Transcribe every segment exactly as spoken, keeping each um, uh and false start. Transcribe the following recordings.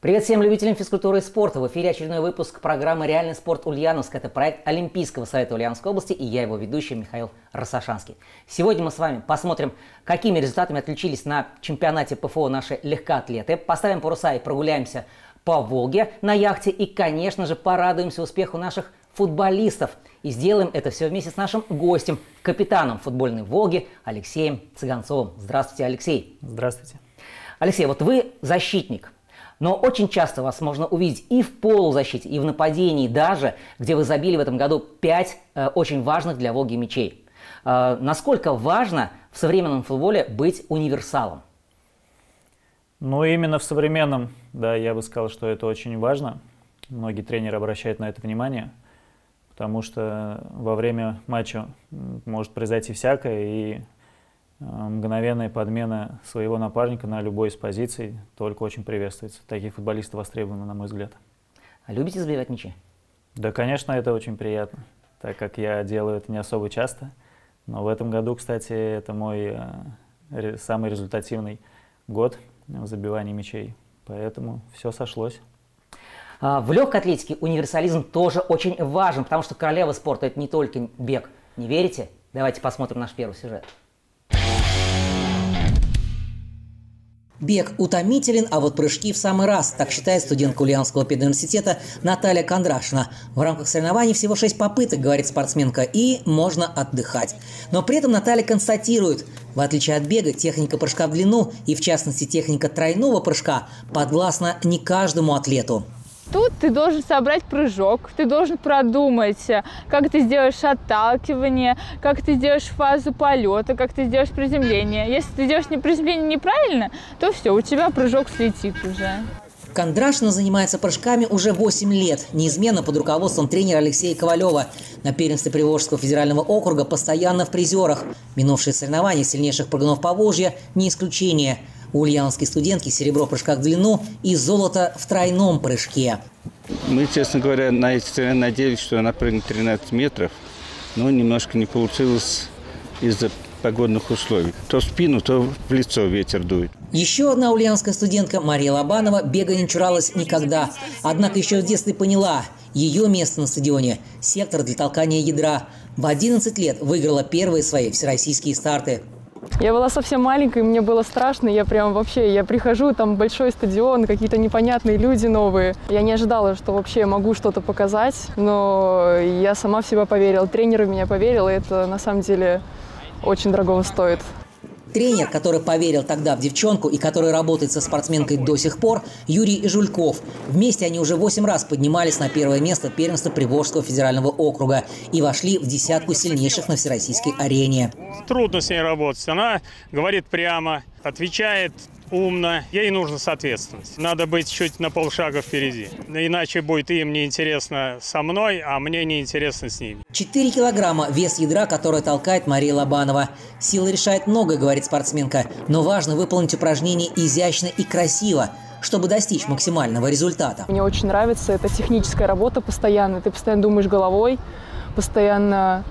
Привет всем любителям физкультуры и спорта. В эфире очередной выпуск программы «Реальный спорт Ульяновск». Это проект Олимпийского совета Ульяновской области, и я его ведущий Михаил Рассашанский. Сегодня мы с вами посмотрим, какими результатами отличились на чемпионате ПФО наши легкоатлеты. Поставим паруса и прогуляемся по Волге на яхте. И, конечно же, порадуемся успеху наших футболистов. И сделаем это все вместе с нашим гостем, капитаном футбольной «Волги» Алексеем Цыганцовым. Здравствуйте, Алексей. Здравствуйте. Алексей, вот вы защитник. Но очень часто вас можно увидеть и в полузащите, и в нападении даже, где вы забили в этом году пять э, очень важных для Волги мячей. Э, насколько важно в современном футболе быть универсалом? Ну, именно в современном, да, я бы сказал, что это очень важно. Многие тренеры обращают на это внимание, потому что во время матча может произойти всякое, и мгновенная подмена своего напарника на любой из позиций только очень приветствуется. Такие футболисты востребованы, на мой взгляд. А любите забивать мячи? Да, конечно, это очень приятно, так как я делаю это не особо часто. Но в этом году, кстати, это мой э, самый результативный год в забивании мячей. Поэтому все сошлось. В легкой атлетике универсализм тоже очень важен, потому что королева спорта – это не только бег. Не верите? Давайте посмотрим наш первый сюжет. Бег утомителен, а вот прыжки в самый раз, так считает студентка Ульяновского педуниверситета Наталья Кондрашина. В рамках соревнований всего шесть попыток, говорит спортсменка, и можно отдыхать. Но при этом Наталья констатирует, в отличие от бега, техника прыжка в длину, и в частности техника тройного прыжка, подвластна не каждому атлету. Тут ты должен собрать прыжок, ты должен продумать, как ты сделаешь отталкивание, как ты сделаешь фазу полета, как ты сделаешь приземление. Если ты делаешь приземление неправильно, то все, у тебя прыжок слетит уже. Кондрашина занимается прыжками уже восемь лет, неизменно под руководством тренера Алексея Ковалева. На первенстве Приволжского федерального округа постоянно в призерах. Минувшие соревнования сильнейших прыгунов Поволжья не исключение. У ульяновской студентки серебро в прыжках в длину и золото в тройном прыжке. Мы, честно говоря, на эти соревнования надеялись, что она прыгнет тринадцать метров, но немножко не получилось из-за погодных условий. То в спину, то в лицо ветер дует. Еще одна ульяновская студентка Мария Лобанова бега не чуралась никогда. Однако еще в детстве поняла, ее место на стадионе – сектор для толкания ядра. В одиннадцать лет выиграла первые свои всероссийские старты. Я была совсем маленькой, мне было страшно, я прям вообще, я прихожу, там большой стадион, какие-то непонятные люди новые. Я не ожидала, что вообще могу что-то показать, но я сама в себя поверила, тренер в меня поверил, и это на самом деле очень дорого стоит. Тренер, который поверил тогда в девчонку и который работает со спортсменкой до сих пор, Юрий Жульков. Вместе они уже восемь раз поднимались на первое место первенства Приволжского федерального округа и вошли в десятку сильнейших на всероссийской арене. Трудно с ней работать. Она говорит прямо, отвечает умно. Ей нужно соответствовать. Надо быть чуть на полшага впереди. Иначе будет им неинтересно со мной, а мне неинтересно с ними. четыре килограмма вес ядра, который толкает Мария Лобанова. Сила решает многое, говорит спортсменка. Но важно выполнить упражнение изящно и красиво, чтобы достичь максимального результата. Мне очень нравится эта техническая работа постоянно. Ты постоянно думаешь головой, постоянно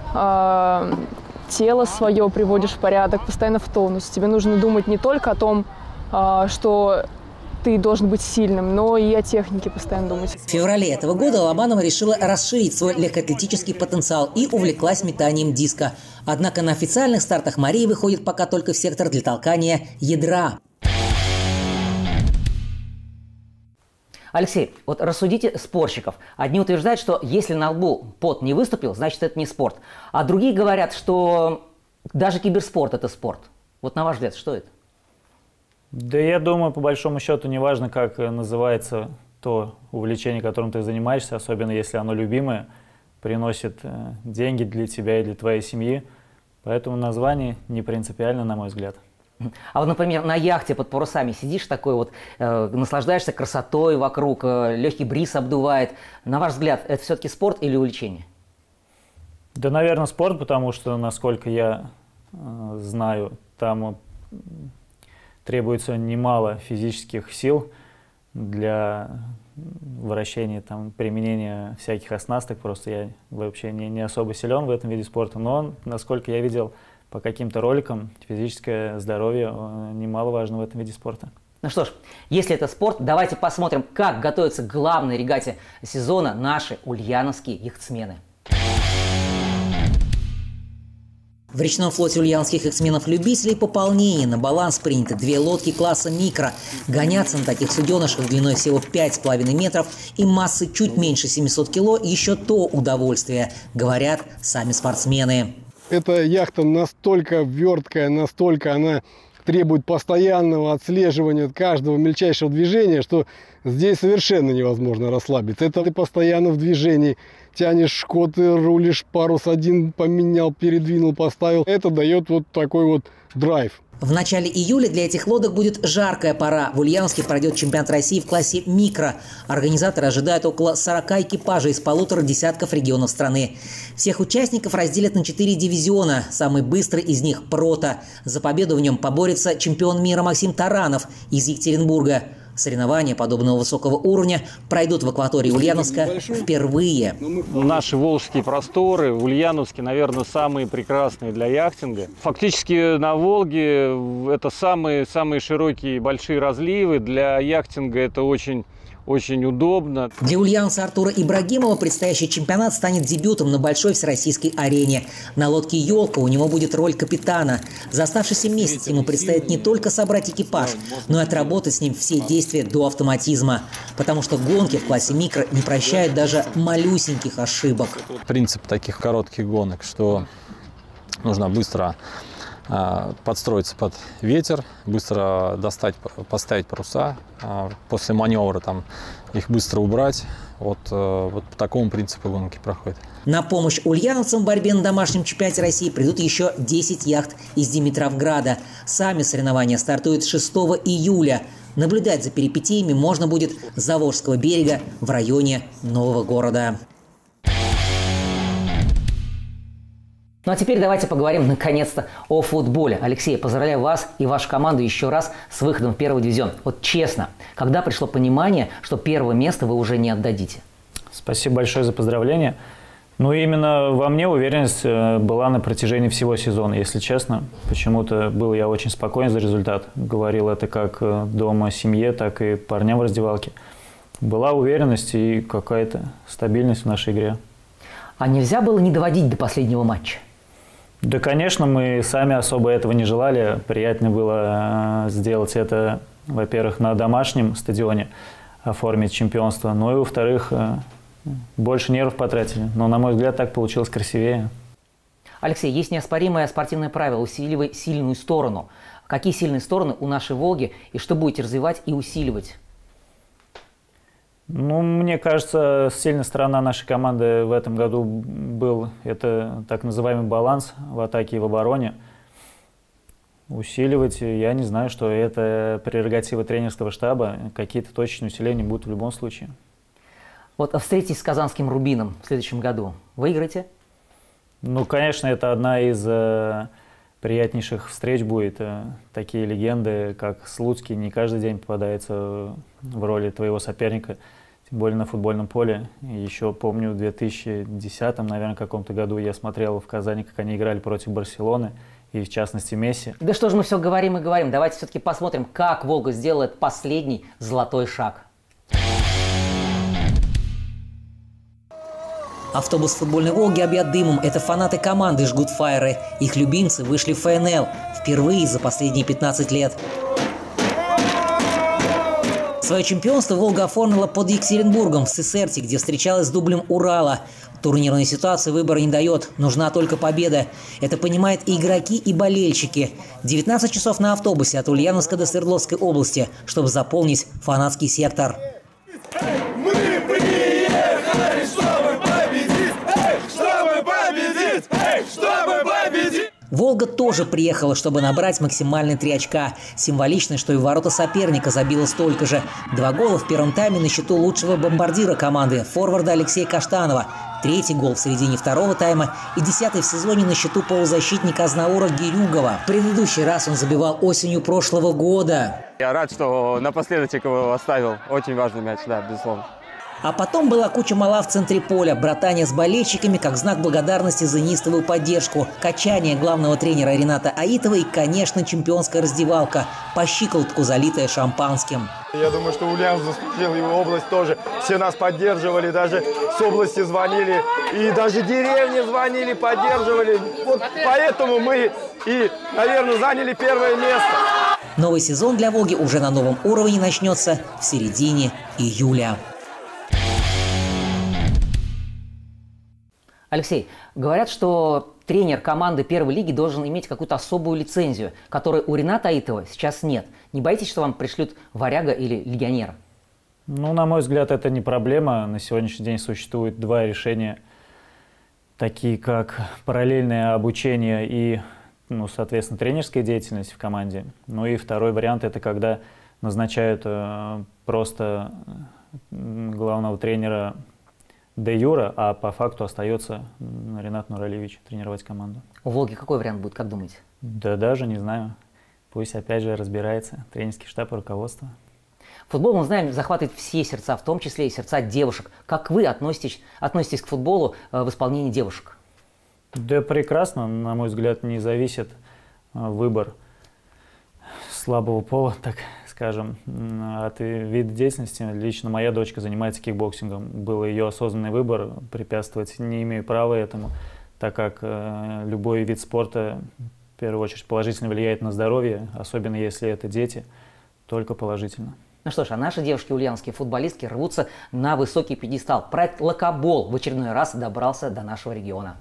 э, тело свое приводишь в порядок, постоянно в тонус. Тебе нужно думать не только о том, э, что ты должен быть сильным, но и о технике постоянно думать. В феврале этого года Лобанова решила расширить свой легкоатлетический потенциал и увлеклась метанием диска. Однако на официальных стартах Мария выходит пока только в сектор для толкания ядра. Алексей, вот рассудите спорщиков. Одни утверждают, что если на лбу пот не выступил, значит это не спорт. А другие говорят, что даже киберспорт – это спорт. Вот на ваш взгляд, что это? Да я думаю, по большому счету, неважно, как называется то увлечение, которым ты занимаешься, особенно если оно любимое, приносит деньги для тебя и для твоей семьи. Поэтому название не принципиально, на мой взгляд. А вот, например, на яхте под парусами сидишь такой вот, э, наслаждаешься красотой вокруг, э, легкий бриз обдувает. На ваш взгляд, это все-таки спорт или увлечение? Да, наверное, спорт, потому что, насколько я э, знаю, там э, требуется немало физических сил для вращения, там, применения всяких оснасток. Просто я вообще не, не особо силен в этом виде спорта. Но, насколько я видел по каким-то роликам, физическое здоровье немаловажно в этом виде спорта. Ну что ж, если это спорт, давайте посмотрим, как готовятся к главной регате сезона наши ульяновские яхтсмены. В речном флоте ульяновских яхтсменов-любителей пополнение. На баланс приняты две лодки класса «Микро». Гоняться на таких суденышках длиной всего пять с половиной метров и массой чуть меньше семисот кило – еще то удовольствие, говорят сами спортсмены. Эта яхта настолько верткая, настолько она требует постоянного отслеживания каждого мельчайшего движения, что здесь совершенно невозможно расслабиться. Это ты постоянно в движении. Тянешь шкоты, рулишь, парус один поменял, передвинул, поставил. Это дает вот такой вот драйв. В начале июля для этих лодок будет жаркая пора. В Ульяновске пройдет чемпионат России в классе «Микро». Организаторы ожидают около сорока экипажей из полутора десятков регионов страны. Всех участников разделят на четыре дивизиона. Самый быстрый из них – «Прото». За победу в нем поборется чемпион мира Максим Таранов из Екатеринбурга. Соревнования подобного высокого уровня пройдут в акватории Ульяновска впервые. Наши волжские просторы в Ульяновске, наверное, самые прекрасные для яхтинга. Фактически на Волге это самые, самые широкие большие разливы. Для яхтинга это очень... Очень удобно. Для ульяновца Артура Ибрагимова предстоящий чемпионат станет дебютом на большой всероссийской арене. На лодке «Елка» у него будет роль капитана. За оставшийся месяц ему предстоит не только собрать экипаж, но и отработать с ним все действия до автоматизма. Потому что гонки в классе «Микро» не прощают даже малюсеньких ошибок. Принцип таких коротких гонок, что нужно быстро подстроиться под ветер, быстро достать, поставить паруса, после маневра там их быстро убрать. Вот, вот по такому принципу гонки проходят. На помощь ульяновцам в борьбе на домашнем чемпионате России придут еще десять яхт из Димитровграда. Сами соревнования стартуют шестого июля. Наблюдать за перипетиями можно будет с Заволжского берега в районе Нового города. Ну а теперь давайте поговорим наконец-то о футболе. Алексей, поздравляю вас и вашу команду еще раз с выходом в первый дивизион. Вот честно, когда пришло понимание, что первое место вы уже не отдадите? Спасибо большое за поздравления. Ну именно во мне уверенность была на протяжении всего сезона, если честно. Почему-то был я очень спокоен за результат. Говорил это как дома семье, так и парням в раздевалке. Была уверенность и какая-то стабильность в нашей игре. А нельзя было не доводить до последнего матча? Да, конечно, мы сами особо этого не желали. Приятнее было сделать это, во-первых, на домашнем стадионе, оформить чемпионство. Ну и, во-вторых, больше нервов потратили. Но, на мой взгляд, так получилось красивее. Алексей, есть неоспоримое спортивное правило – усиливай сильную сторону. Какие сильные стороны у нашей «Волги» и что будете развивать и усиливать? Ну, мне кажется, сильная сторона нашей команды в этом году был это так называемый баланс в атаке и в обороне. Усиливать, я не знаю, что это прерогатива тренерского штаба. Какие-то точечные усиления будут в любом случае. Вот встретитесь с казанским «Рубином» в следующем году. Выиграете? Ну, конечно, это одна из э, приятнейших встреч будет. Такие легенды, как Слуцкий, не каждый день попадается в роли твоего соперника, тем более на футбольном поле. Еще помню, в две тысячи десятом, наверное, каком-то году я смотрел в Казани, как они играли против Барселоны, и в частности Месси. Да что же мы все говорим и говорим. Давайте все-таки посмотрим, как «Волга» сделает последний золотой шаг. Автобус футбольной «Волги» объят дымом. Это фанаты команды жгут фаеры. Их любимцы вышли в эф эн эл впервые за последние пятнадцать лет. Свое чемпионство «Волга» оформила под Екатеринбургом в Сысерте, где встречалась с дублем «Урала». Турнирная ситуация выбора не дает, нужна только победа. Это понимают и игроки, и болельщики. девятнадцать часов на автобусе от Ульяновска до Свердловской области, чтобы заполнить фанатский сектор. Мы приехали, чтобы победить! Эй, чтобы победить! Эй, чтобы победить! «Волга» тоже приехала, чтобы набрать максимальные три очка. Символично, что и в ворота соперника забило столько же. Два гола в первом тайме на счету лучшего бомбардира команды, форварда Алексея Каштанова. Третий гол в середине второго тайма и десятый в сезоне на счету полузащитника Азнаура Гирюгова. В предыдущий раз он забивал осенью прошлого года. Я рад, что напоследок его оставил. Очень важный мяч, да, безусловно. А потом была куча мала в центре поля, братания с болельщиками как знак благодарности за неистовую поддержку, качание главного тренера Рената Аитова и, конечно, чемпионская раздевалка, по щиколотку залитая шампанским. Я думаю, что Ульяновск заслужил, его область тоже. Все нас поддерживали, даже с области звонили, и даже деревни звонили, поддерживали. Вот поэтому мы и, наверное, заняли первое место. Новый сезон для «Волги» уже на новом уровне начнется в середине июля. Алексей, говорят, что тренер команды первой лиги должен иметь какую-то особую лицензию, которой у Рената Аитова сейчас нет. Не боитесь, что вам пришлют варяга или легионера? Ну, на мой взгляд, это не проблема. На сегодняшний день существует два решения, такие как параллельное обучение и, ну, соответственно, тренерская деятельность в команде. Ну и второй вариант – это когда назначают э, просто главного тренера де юра, а по факту остается Ренат Нуралиевич тренировать команду. У «Волги» какой вариант будет, как думаете? Да даже не знаю. Пусть опять же разбирается тренерский штаб и руководство. Футбол, мы знаем, захватывает все сердца, в том числе и сердца девушек. Как вы относитесь, относитесь к футболу в исполнении девушек? Да прекрасно, на мой взгляд, не зависит выбор слабого пола, так скажем, от вида деятельности. Лично моя дочка занимается кикбоксингом. Был ее осознанный выбор, препятствовать не имею права этому, так как э, любой вид спорта в первую очередь положительно влияет на здоровье, особенно если это дети, только положительно. Ну что ж, а наши девушки, ульяновские футболистки, рвутся на высокий пьедестал. Проект «Локобол» в очередной раз добрался до нашего региона.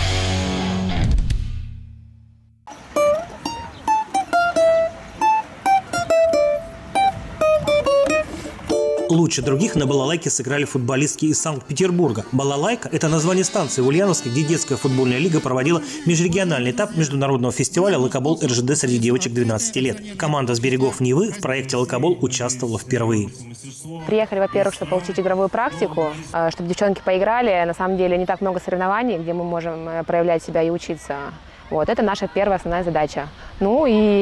Лучше других на балалайке сыграли футболистки из Санкт-Петербурга. Балалайка – это название станции в Ульяновске, где детская футбольная лига проводила межрегиональный этап международного фестиваля «Локобол эр жэ дэ» среди девочек двенадцати лет. Команда с берегов Невы в проекте «Локобол» участвовала впервые. Приехали, во-первых, чтобы получить игровую практику, чтобы девчонки поиграли. На самом деле не так много соревнований, где мы можем проявлять себя и учиться. Вот, это наша первая основная задача. Ну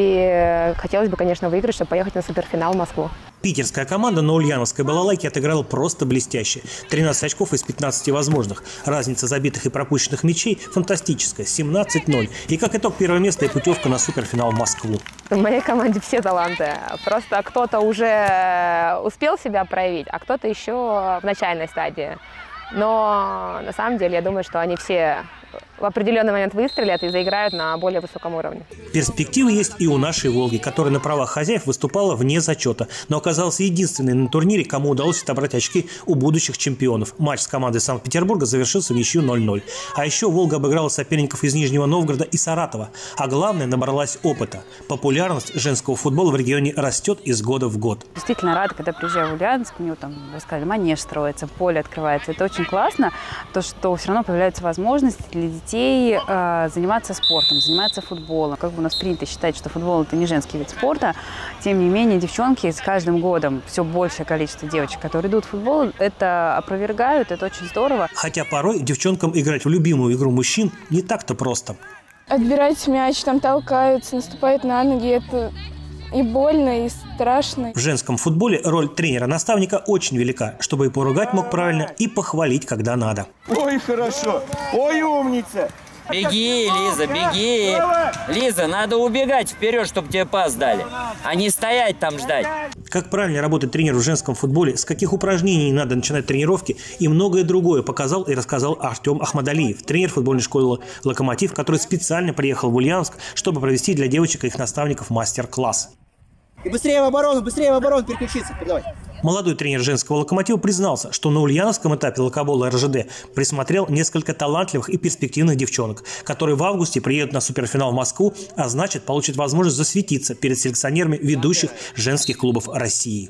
и хотелось бы, конечно, выиграть, чтобы поехать на суперфинал в Москву. Питерская команда на ульяновской балалайке отыграла просто блестяще. тринадцать очков из пятнадцати возможных. Разница забитых и пропущенных мячей фантастическая – семнадцать ноль. И как итог, первое место и путевка на суперфинал в Москву. В моей команде все таланты. Просто кто-то уже успел себя проявить, а кто-то еще в начальной стадии. Но на самом деле я думаю, что они все в определенный момент выстрелят и заиграют на более высоком уровне. Перспективы есть и у нашей «Волги», которая на правах хозяев выступала вне зачета, но оказалась единственной на турнире, кому удалось отобрать очки у будущих чемпионов. Матч с командой Санкт-Петербурга завершился в ничью ноль ноль. А еще «Волга» обыграла соперников из Нижнего Новгорода и Саратова. А главное, набралась опыта. Популярность женского футбола в регионе растет из года в год. Действительно рада, когда приезжаю в Ульяновск, у него там, вы сказали, манеж строится, поле открывается. Это очень классно, то, что все равно появляются возможности для детей э, заниматься спортом, заниматься футболом. Как бы у нас принято считать, что футбол – это не женский вид спорта, тем не менее девчонки с каждым годом, все большее количество девочек, которые идут в футбол, это опровергают, это очень здорово. Хотя порой девчонкам играть в любимую игру мужчин не так-то просто. Отбирать мяч, там толкаются, наступают на ноги, это и больно, и страшно. В женском футболе роль тренера-наставника очень велика, чтобы и поругать мог правильно, и похвалить, когда надо. Ой, хорошо! Ой, умница! Беги, Лиза, беги! Лиза, надо убегать вперед, чтобы тебе пас дали, а не стоять там ждать. Как правильно работать тренеру в женском футболе, с каких упражнений надо начинать тренировки и многое другое показал и рассказал Артем Ахмадалиев, тренер футбольной школы «Локомотив», который специально приехал в Ульяновск, чтобы провести для девочек и их наставников мастер-класс. И быстрее в оборону, быстрее в оборону переключиться. Давай. Молодой тренер женского «Локомотива» признался, что на ульяновском этапе «Локобола» эр жэ дэ присмотрел несколько талантливых и перспективных девчонок, которые в августе приедут на суперфинал в Москву, а значит, получат возможность засветиться перед селекционерами ведущих женских клубов России.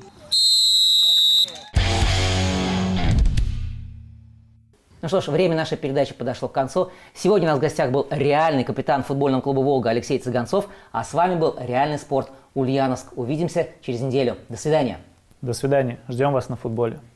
Ну что ж, время нашей передачи подошло к концу. Сегодня у нас в гостях был реальный капитан футбольного клуба «Волга» Алексей Цыганцов, а с вами был реальный спорт Ульяновск. Увидимся через неделю. До свидания. До свидания. Ждем вас на футболе.